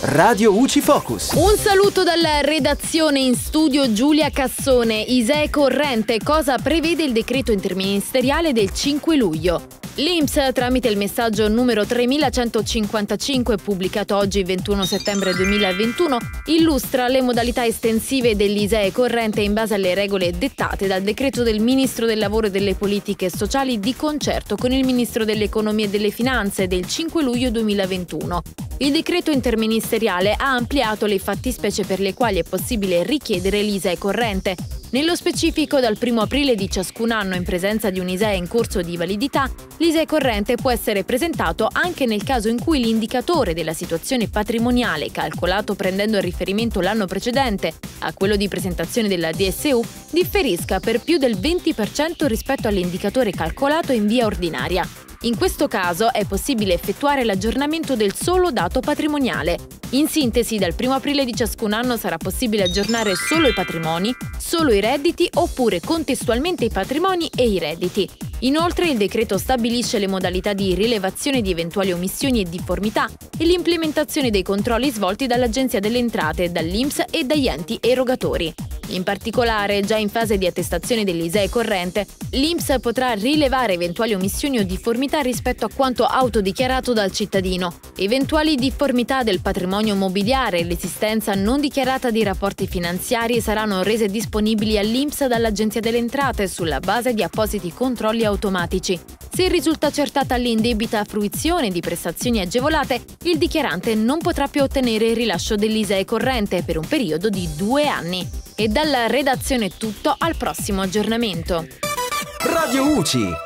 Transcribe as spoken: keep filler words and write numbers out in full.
Radio U C I Focus. Un saluto dalla redazione, in studio Giulia Cassone. I S E E corrente, cosa prevede il decreto interministeriale del cinque luglio? L'I N P S, tramite il messaggio numero tremilacentocinquantacinque pubblicato oggi ventuno settembre duemilaventuno, illustra le modalità estensive dell'I S E E corrente in base alle regole dettate dal decreto del Ministro del Lavoro e delle Politiche Sociali di concerto con il Ministro dell'Economia e delle Finanze del cinque luglio duemilaventuno. Il decreto interministeriale ha ampliato le fattispecie per le quali è possibile richiedere l'I S E E corrente. Nello specifico, dal primo aprile di ciascun anno, in presenza di un I S E E in corso di validità, l'I S E E corrente può essere presentato anche nel caso in cui l'indicatore della situazione patrimoniale, calcolato prendendo a riferimento l'anno precedente a quello di presentazione della D S U, differisca per più del venti per cento rispetto all'indicatore calcolato in via ordinaria. In questo caso è possibile effettuare l'aggiornamento del solo dato patrimoniale. In sintesi, dal primo aprile di ciascun anno sarà possibile aggiornare solo i patrimoni, solo i redditi oppure contestualmente i patrimoni e i redditi. Inoltre, il decreto stabilisce le modalità di rilevazione di eventuali omissioni e difformità e l'implementazione dei controlli svolti dall'Agenzia delle Entrate, dall'I N P S e dagli enti erogatori. In particolare, già in fase di attestazione dell'I S E E corrente, l'I N P S potrà rilevare eventuali omissioni o difformità rispetto a quanto autodichiarato dal cittadino. Eventuali difformità del patrimonio mobiliare e l'esistenza non dichiarata di rapporti finanziari saranno rese disponibili all'I N P S dall'Agenzia delle Entrate sulla base di appositi controlli automatici. Se risulta accertata l'indebita fruizione di prestazioni agevolate, il dichiarante non potrà più ottenere il rilascio dell'I S E E corrente per un periodo di due anni. E dalla redazione è tutto, al prossimo aggiornamento. Radio U C I.